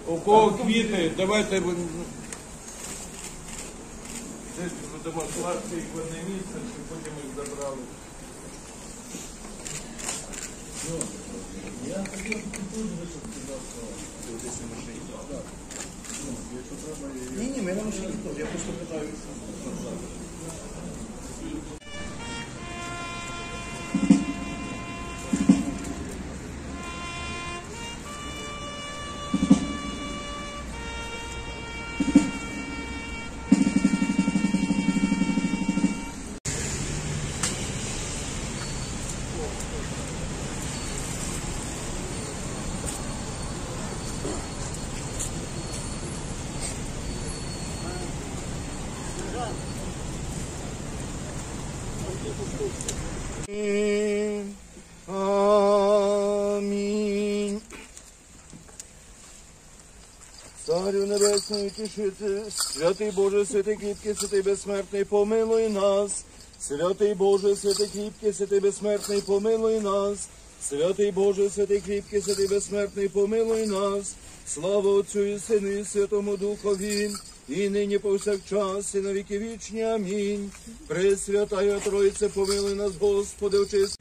У кого квіти, давайте десь будемо класти їх в одне місце, щоб потім їх забрали. Я хотів теж вишивки завтра. Десь на машині. Так. Якщо треба... Ні, ми на машині теж. Я просто питаю, що завтра. Амінь. Царю небесний, утішитель, святий Боже, святий кріпкий, святий безсмертний, помилуй нас. Святий Боже, святий кріпкий, святий безсмертний, помилуй нас. Святий Боже, святий кріпкий, святий безсмертний, помилуй нас. Слава Отцю і Сину і Святому Духові, і нині повсякчас, і на віки вічні. Амінь. Пресвятая Тройце, помилуй нас, Господи, очисти.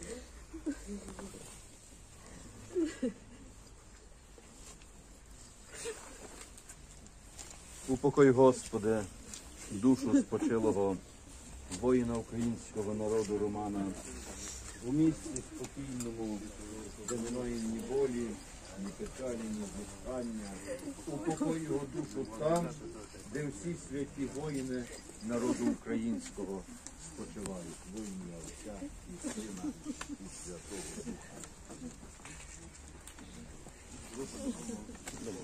Упокой, Господи, душу спочилого воїна українського народу Романа. У місці спокійному, де немає ні болі, ні печалі, ні зіскання. Упокой його душу там, де всі святі воїни народу українського спочивають. Во ім'я Отця і Сина і Святого Духа.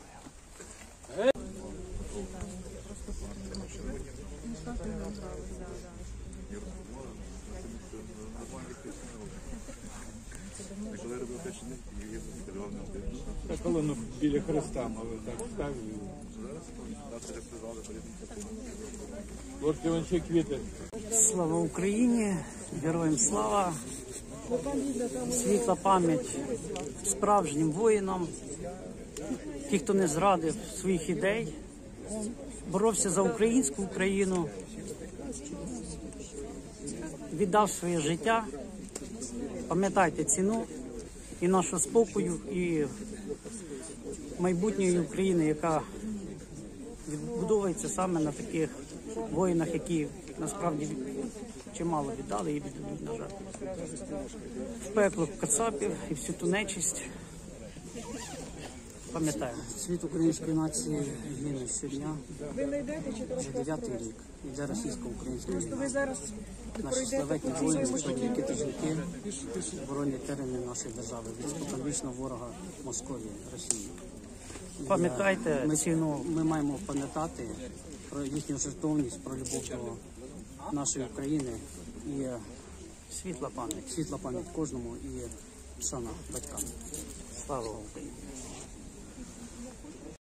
Так, коли біля Христа, але так ставили. Ложки вон ще квіти. Слава Україні, героям слава, світла пам'ять справжнім воїнам, ті, хто не зрадив своїх ідей, боровся за українську Україну, віддав своє життя. Пам'ятайте ціну і нашого спокою, і майбутньої України, яка відбудовується саме на таких воїнах, які насправді чимало віддали і віддадуть, на жаль. В пекло кацапів і всю ту нечисть. Пам'ятаємо. Світ української нації гине щодня. Ви не йдете чи Вже 9-й рік йде російсько-українська війна. ви зараз Наші славетні воїни, чоловіки та жінки боронять терени нашої держави від споконвічного ворога Московії, Росії. Пам'ятайте ціну. Ми маємо пам'ятати про їхню жертовність, про любов до нашої України і світла пам'ять кожному і шана батькам. Слава Україні!